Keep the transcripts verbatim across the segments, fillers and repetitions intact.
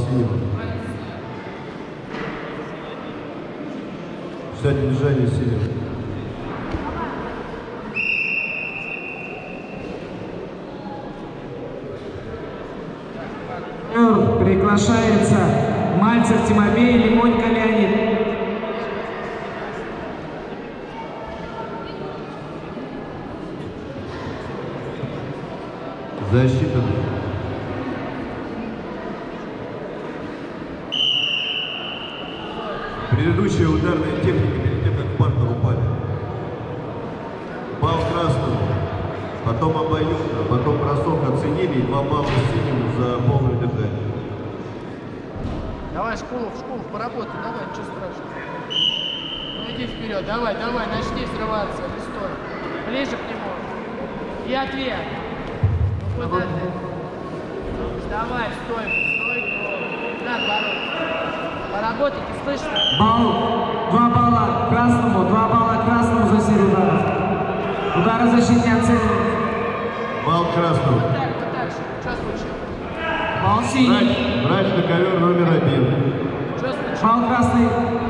синего. Ждать движения синего. Приглашается Мальцев Тимофей, Лимонько Леонид. Защита. Предыдущая ударная техника перед тем, как партнер упали. Балл красному, потом обоюдно, потом бросок оценили и два балла синему за полное дыхание. Давай, Шкулов, Шкулов, поработай, давай, ничего страшного. Ну иди вперед, давай, давай, начни срываться, не стой. Ближе к нему. И ответ. Ну куда ты? Давай, стой, стой. Надо бороться. Поработайте, слышно? Балл, два балла красному, два балла красному за серию ударов. Удары защиты оценивают. Балл красному. Вот так, вот так же. Что случилось? Балл синий. Врач, врач на ковер номер один. Что случилось? Балл красный.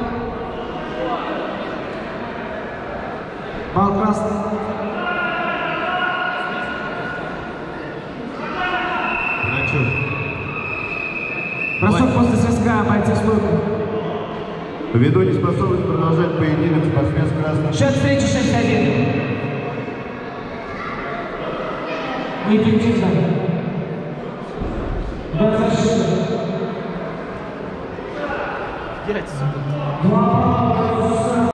Балл красный. Врачу. Бросок после свистка, бойцы в стойку. Ввиду неспособность продолжать поединок, спортсмен с красным. Счет встречи шесть один. Выпьем тихо. двадцать шесть. Дядь. Два балла.